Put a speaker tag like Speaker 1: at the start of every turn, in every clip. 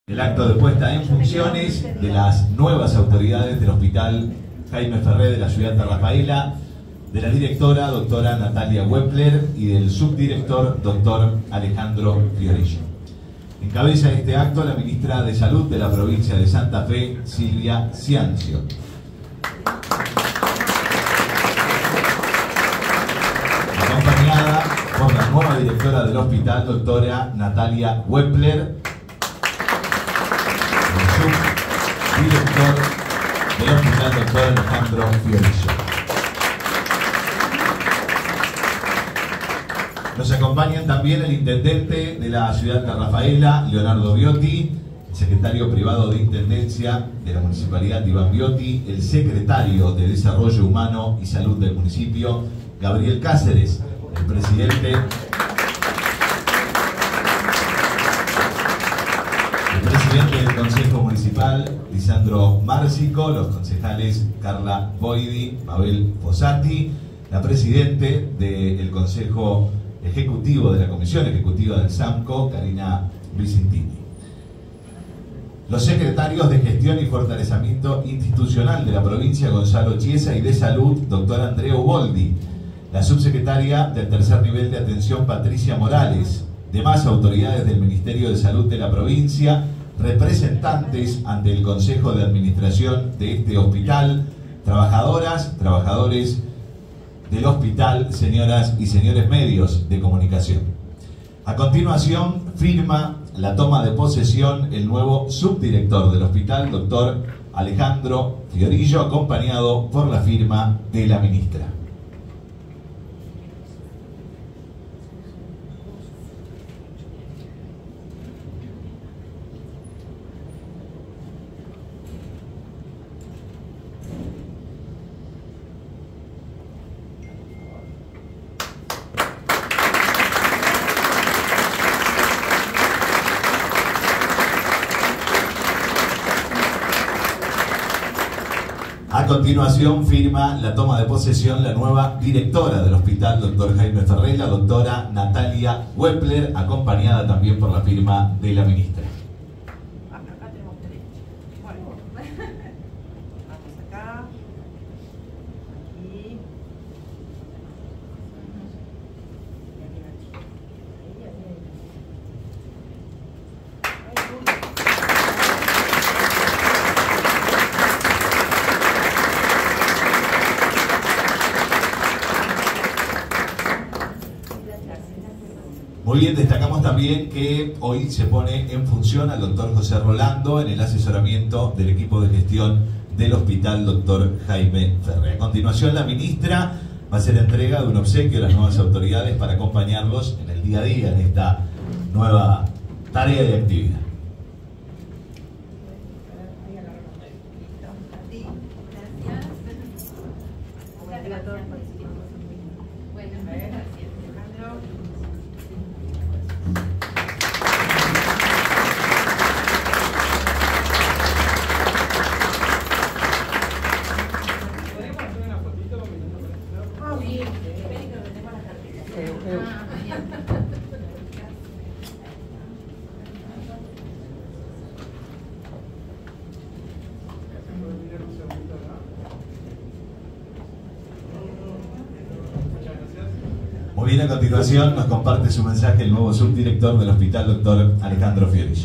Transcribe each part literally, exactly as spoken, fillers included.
Speaker 1: El acto de puesta en funciones de las nuevas autoridades del Hospital Jaime Ferré de la ciudad de Rafaela, de la directora doctora Natalia Wepler y del subdirector doctor Alejandro Fiorillo. Encabeza este acto la ministra de Salud de la provincia de Santa Fe, Silvia Ciancio. Acompañada por la nueva directora del hospital, doctora Natalia Wepler, director del hospital, doctor Alejandro Fiorillo. Nos acompañan también el intendente de la ciudad de Rafaela, Leonardo Biotti, el secretario privado de Intendencia de la Municipalidad, Iván Biotti, el secretario de Desarrollo Humano y Salud del municipio, Gabriel Cáceres, el presidente El presidente del Consejo Municipal, Lisandro Márcico, los concejales Carla Boidi, Mabel Fossati, la presidente del Consejo Ejecutivo de la Comisión Ejecutiva del SAMCO, Karina Vicentini. Los secretarios de Gestión y Fortalecimiento Institucional de la provincia, Gonzalo Chiesa, y de Salud, doctor Andrea Uboldi. La subsecretaria del tercer nivel de atención, Patricia Morales. Demás autoridades del Ministerio de Salud de la provincia, representantes ante el Consejo de Administración de este hospital, trabajadoras, trabajadores del hospital, señoras y señores medios de comunicación. A continuación, firma la toma de posesión el nuevo subdirector del hospital, doctor Alejandro Fiorillo, acompañado por la firma de la ministra. A continuación, firma la toma de posesión la nueva directora del hospital, doctor Jaime Ferré, la doctora Natalia Wepler, acompañada también por la firma de la ministra.
Speaker 2: Acá tenemos tres. Bueno, vamos acá. Aquí.
Speaker 1: Muy bien, destacamos también que hoy se pone en función al doctor José Rolando en el asesoramiento del equipo de gestión del hospital, doctor Jaime Ferré. A continuación, la ministra va a hacer entrega de un obsequio a las nuevas autoridades para acompañarlos en el día a día en esta nueva tarea de actividad. Muy bien, a continuación nos comparte su mensaje el nuevo subdirector del hospital, doctor Alejandro Fiorillo.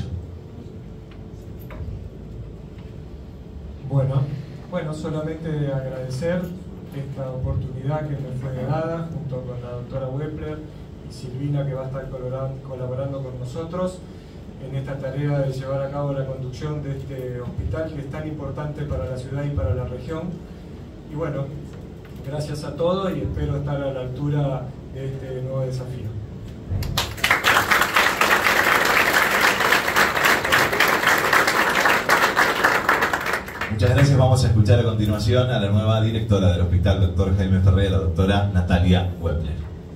Speaker 3: Bueno, bueno, solamente agradecer esta oportunidad que me fue dada junto con la doctora Wepler y Silvina, que va a estar colaborando con nosotros en esta tarea de llevar a cabo la conducción de este hospital que es tan importante para la ciudad y para la región. Y bueno, gracias a todos y espero estar a la altura de este nuevo desafío.
Speaker 1: Muchas gracias. Vamos a escuchar a continuación a la nueva directora del hospital, doctor Jaime Ferré, la doctora Natalia Wepler.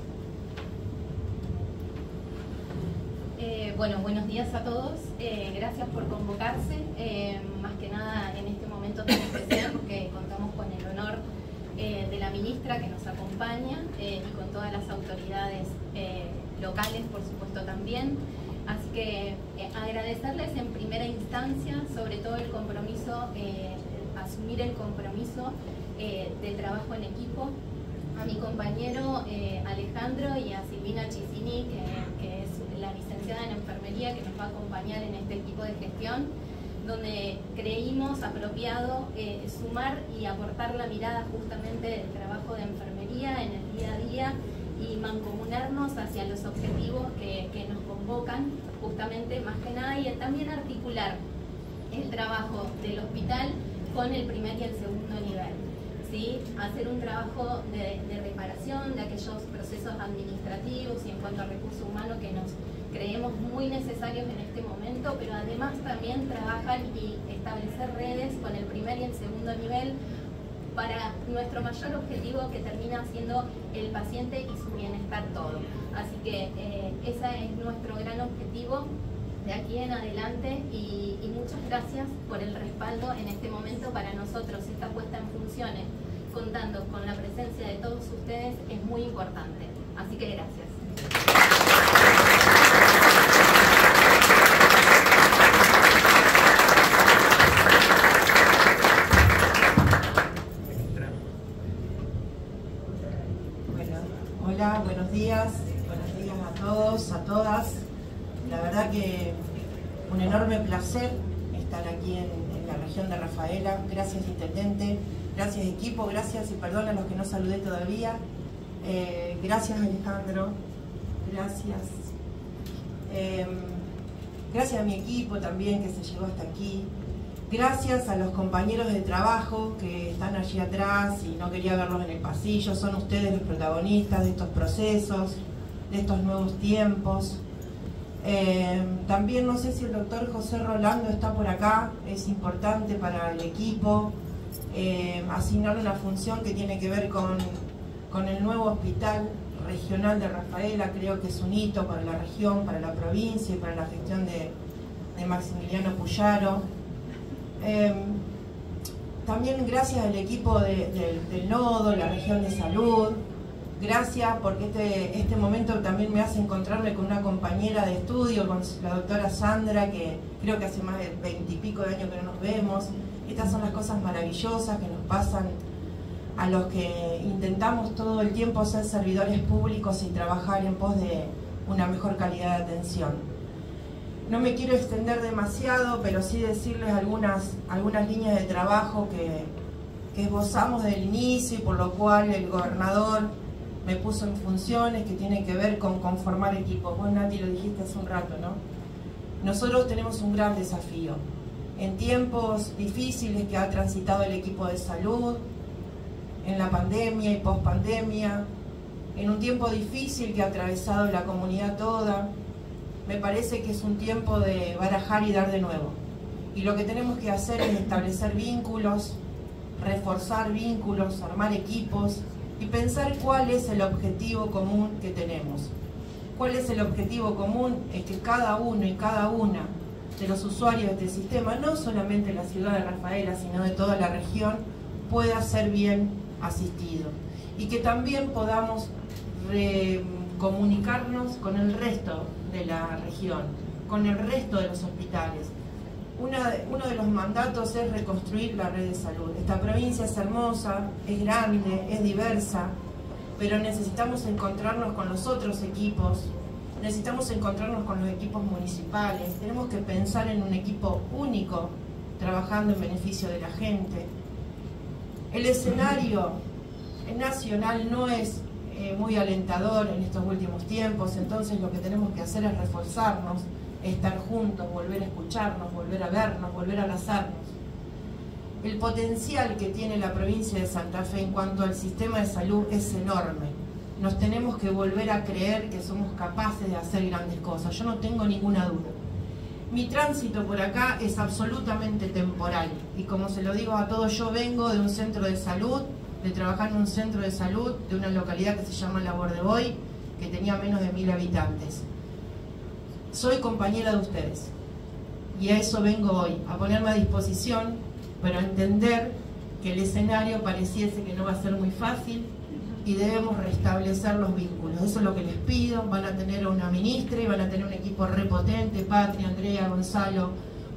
Speaker 4: Eh, bueno, buenos días a todos. Eh, gracias por convocarse. Eh, más que nada en este momento tan especial porque contamos con el honor eh, de la ministra que nos acompaña eh, y con todas las autoridades eh, locales, por supuesto, también. Así que eh, agradecerles en primera instancia instancia, sobre todo el compromiso, eh, asumir el compromiso eh, de trabajo en equipo, a mi compañero eh, Alejandro y a Silvina Chisini, que, que es la licenciada en enfermería que nos va a acompañar en este equipo de gestión, donde creímos apropiado eh, sumar y aportar la mirada justamente del trabajo de enfermería en el día a día y mancomunarnos hacia los objetivos que, que nos convocan justamente más que nada, y también articular el trabajo del hospital con el primer y el segundo nivel. ¿Sí? Hacer un trabajo de, de reparación de aquellos procesos administrativos y en cuanto a recursos humanos que nos creemos muy necesarios en este momento, pero además también trabajar y establecer redes con el primer y el segundo nivel para nuestro mayor objetivo, que termina siendo el paciente y su bienestar todo. Así que eh, ese es nuestro gran objetivo de aquí en adelante, y, y muchas gracias por el respaldo en este momento. Para nosotros esta puesta en funciones, contando con la presencia de todos ustedes, es muy importante. Así que gracias.
Speaker 5: Bueno, hola, buenos días, buenos días a todos, a todas. La verdad que un enorme placer estar aquí en, en la región de Rafaela. Gracias, intendente, gracias equipo, gracias y perdón a los que no saludé todavía. Eh, gracias, Alejandro, gracias. Eh, gracias a mi equipo también que se llegó hasta aquí. Gracias a los compañeros de trabajo que están allí atrás y no quería verlos en el pasillo. Son ustedes los protagonistas de estos procesos, de estos nuevos tiempos. Eh, también no sé si el doctor José Rolando está por acá. Es importante para el equipo eh, asignar una función que tiene que ver con, con el nuevo hospital regional de Rafaela. Creo que es un hito para la región, para la provincia y para la gestión de, de Maximiliano Puyaro. Eh, también gracias al equipo de, de, del Nodo, la región de salud. Gracias porque este, este momento también me hace encontrarme con una compañera de estudio, con la doctora Sandra, que creo que hace más de veintipico de años que no nos vemos. Estas son las cosas maravillosas que nos pasan a los que intentamos todo el tiempo ser servidores públicos y trabajar en pos de una mejor calidad de atención. No me quiero extender demasiado, pero sí decirles algunas, algunas líneas de trabajo que, que esbozamos del inicio y por lo cual el gobernador me puso en funciones, que tienen que ver con conformar equipos. Vos, Nati, lo dijiste hace un rato, ¿no? Nosotros tenemos un gran desafío. En tiempos difíciles que ha transitado el equipo de salud, en la pandemia y pospandemia, en un tiempo difícil que ha atravesado la comunidad toda, me parece que es un tiempo de barajar y dar de nuevo. Y lo que tenemos que hacer es establecer vínculos, reforzar vínculos, armar equipos, y pensar cuál es el objetivo común que tenemos. ¿Cuál es el objetivo común? Es que cada uno y cada una de los usuarios de este sistema, no solamente la ciudad de Rafaela, sino de toda la región, pueda ser bien asistido. Y que también podamos comunicarnos con el resto de la región, con el resto de los hospitales. Una de, uno de los mandatos es reconstruir la red de salud. Esta provincia es hermosa, es grande, es diversa, pero necesitamos encontrarnos con los otros equipos, necesitamos encontrarnos con los equipos municipales, tenemos que pensar en un equipo único, trabajando en beneficio de la gente. El escenario nacional no es eh, muy alentador en estos últimos tiempos, entonces lo que tenemos que hacer es reforzarnos, estar juntos, volver a escucharnos, volver a vernos, volver a abrazarnos. El potencial que tiene la provincia de Santa Fe en cuanto al sistema de salud es enorme. Nos tenemos que volver a creer que somos capaces de hacer grandes cosas. Yo no tengo ninguna duda. Mi tránsito por acá es absolutamente temporal. Y como se lo digo a todos, yo vengo de un centro de salud, de trabajar en un centro de salud de una localidad que se llama La Bordeboy, que tenía menos de mil habitantes. Soy compañera de ustedes y a eso vengo hoy, a ponerme a disposición, pero a entender que el escenario pareciese que no va a ser muy fácil y debemos restablecer los vínculos. Eso es lo que les pido. Van a tener una ministra y van a tener un equipo repotente, Patria, Andrea, Gonzalo,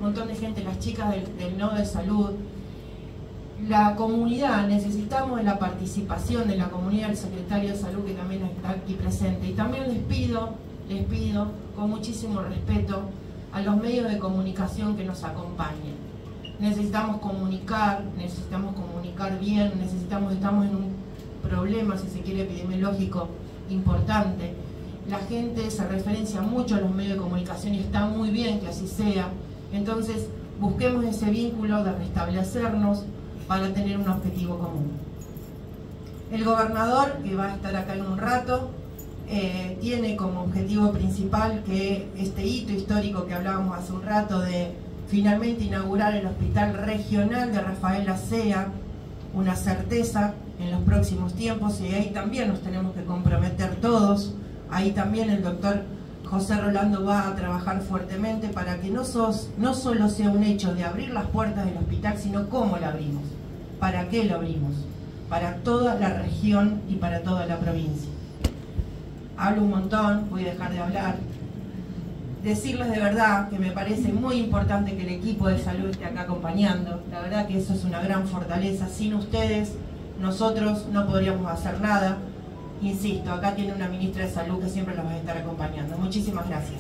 Speaker 5: un montón de gente, las chicas del, del nodo de salud, la comunidad. Necesitamos de la participación de la comunidad, el secretario de salud que también está aquí presente. Y también les pido, les pido con muchísimo respeto a los medios de comunicación que nos acompañen. Necesitamos comunicar, necesitamos comunicar bien, necesitamos, estamos en un problema, si se quiere, epidemiológico importante. La gente se referencia mucho a los medios de comunicación y está muy bien que así sea. Entonces, busquemos ese vínculo de restablecernos para tener un objetivo común. El gobernador, que va a estar acá en un rato, eh, tiene como objetivo principal que este hito histórico que hablábamos hace un rato de finalmente inaugurar el Hospital Regional de Rafaela sea una certeza en los próximos tiempos, y ahí también nos tenemos que comprometer todos. Ahí también el doctor José Rolando va a trabajar fuertemente para que no, sos, no solo sea un hecho de abrir las puertas del hospital, sino cómo lo abrimos, para qué lo abrimos, para toda la región y para toda la provincia. Hablo un montón, voy a dejar de hablar. Decirles de verdad que me parece muy importante que el equipo de salud esté acá acompañando. La verdad que eso es una gran fortaleza. Sin ustedes, nosotros no podríamos hacer nada. Insisto, acá tiene una ministra de salud que siempre los va a estar acompañando. Muchísimas gracias.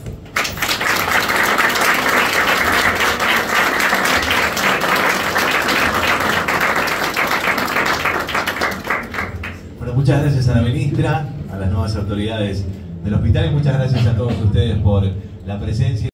Speaker 1: Bueno, muchas gracias a la ministra, a las nuevas autoridades del hospital y muchas gracias a todos ustedes por la presencia.